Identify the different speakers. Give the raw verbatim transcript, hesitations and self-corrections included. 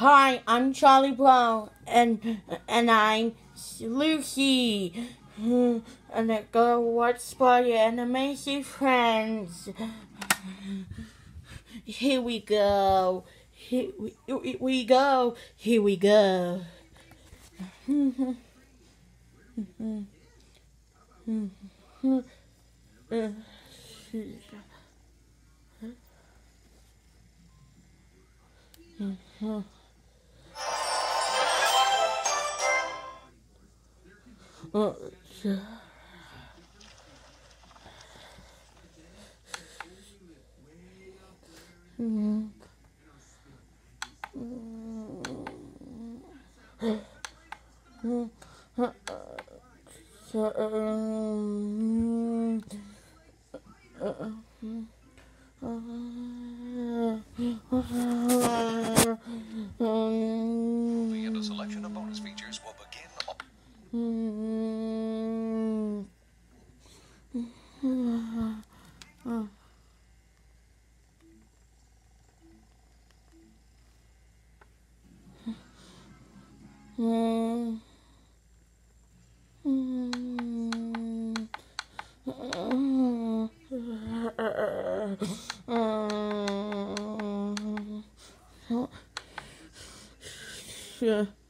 Speaker 1: Hi, I'm Charlie Brown, and and I'm Lucy, and I go watch Spidey and Amazing Friends. Here we go. Here we, here we go. Here we go. Uh, mm. So, um,
Speaker 2: We and a selection of bonus features will begin.
Speaker 1: Yeah.